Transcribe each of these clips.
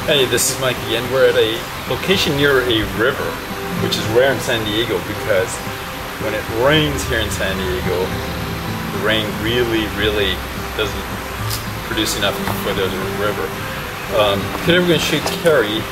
Hey, this is Mike again. We're at a location near a river, which is rare in San Diego because when it rains here in San Diego, the rain really doesn't produce enough for the river. Today we're going to shoot Carrie.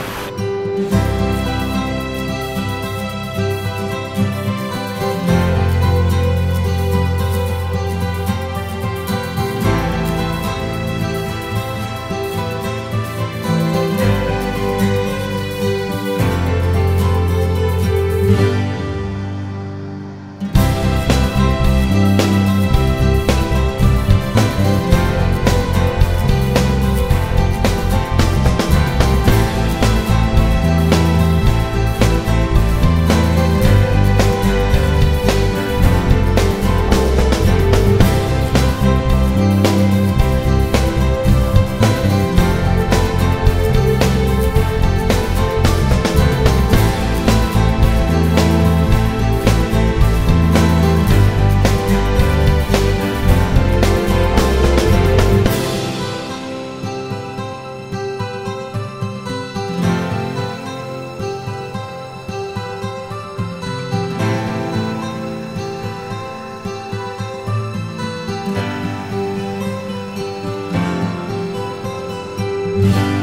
Yeah.